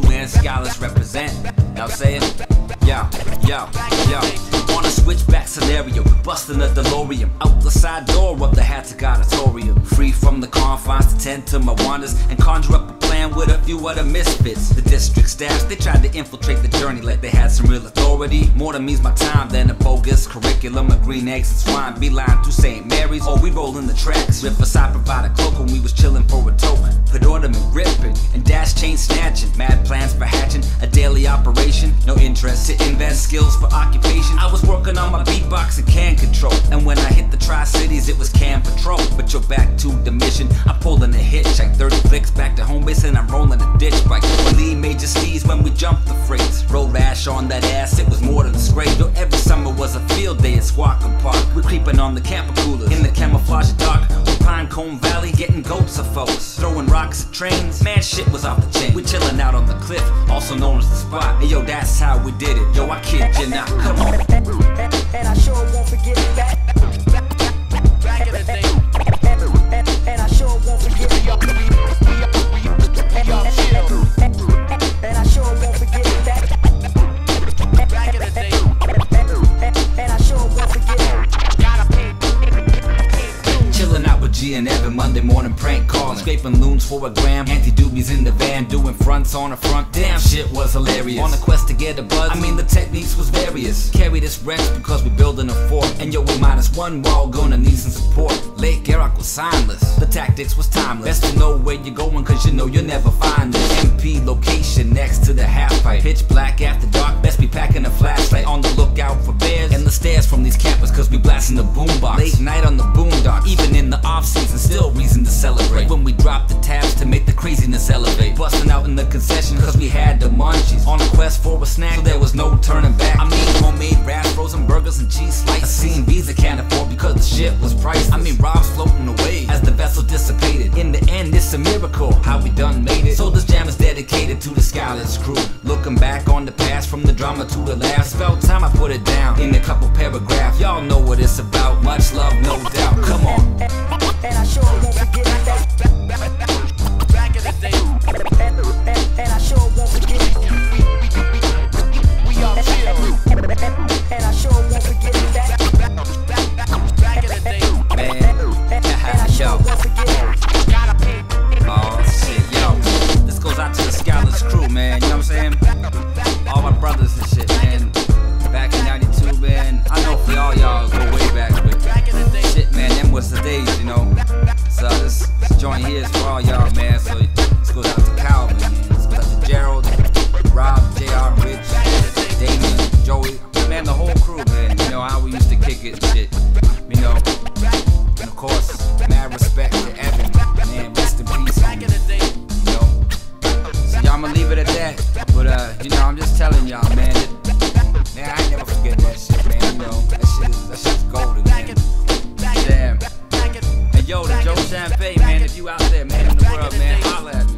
where scholars represent. You know what I'm saying? Yo. On a switchback scenario, busting a DeLorean out the side door of the Hattic Auditorium. Free from the confines to tend to my wanders and conjure up a plan with a few other misfits. The district staffs, they tried to infiltrate the journey like they had some real authority. More than means my time than a bogus curriculum of green eggs and swine. Beeline to St. Mary's, or we rollin' the tracks. Riverside provided cloak when we was chillin' for a token. Put ornament ripping and dash chain snatching. Mad plans for hatching a daily operation. No interest to invest skills for occupation. I was working on my beatbox and can control. And when I hit the Tri-Cities, it was Can Patrol. But you're back to the mission. I'm pulling a hitch, like 30 clicks back to home base, and I'm rolling a ditch bike. Lee Major Steez when we jumped the freights. Road rash on that ass, it was more than a scrape. Though every summer was a field day at Squawka Park. We're creeping on the camper coolers in the camouflage dark. With Pinecone Valley, getting goats of folks. Throwing rocks at trains, man, shit was off the chain. We chilling out on the cliff, also known as the spot. Hey yo, that's how we did it. Yo, I kid you not, come on. And I sure won't forget that. Back in the day. And I sure won't forget it. And I sure won't forget that. Back in the day. And I sure won't forget it. Chillin' out with G and Evan, Monday morning prank calling. Scraping loons for a gram, anti-doobies in the van, doing fronts on the front. Damn, shit was hilarious. On a quest to get a buzz, I mean the techniques was various. Carry this wrench because we building a fort. And yo, we minus one wall, gonna need some support. Lake Garak was signless, the tactics was timeless. Best to know where you're going, cause you know you'll never find it. MP location next to the half pipe. Pitch black after dark, best be packing a flashlight. On the lookout for bears and the stairs from these campers, cause we blasting the boombox. Late night on the boondock, even in the off season, still reason to celebrate. When we drop the tabs to make the craziness elevate. Busting out in the concession cause we had the munchies. On a quest for a snack, so there was no turning back. I mean homemade wraps, frozen burgers and cheese slices. I seen Visa can't afford because the shit was priceless. I mean Rob's floating away as the vessel dissipated. In the end it's a miracle how we done made it. So this jam is dedicated to the Scholars crew. Looking back on the past from the drama to the laugh. Spell time, I put it down in a couple paragraphs. Y'all know what it's about, much love no doubt, come on. And I sure won't forget that. Back in the day. And I sure won't forget it. We all chill. And I sure won't forget that. Back in the day. Man, And I sure won't forget it. oh shit, yo. This goes out to the Scholars crew, man, you know what I'm saying? All my brothers and shit, man. Back in 92, man. I know for all y'all go way back, but shit, man, them was the days, you know. So this joint here is for all y'all, man. So this goes out to Calvin, man. This goes out to Gerald, Rob, JR, Rich, Damien, Joey, man, the whole crew, man. You know how we used to kick it and shit, you know. And of course, mad respect to Evan, man, rest in peace, you know. So y'all, I'ma leave it at that. But you know, I'm just telling y'all, man. Man, I ain't never forget that shit, man. You know, that shit's golden, man. Damn. Hey, yo, the Joe Champagne, man. If you out there, man, in the world, man, holla at me.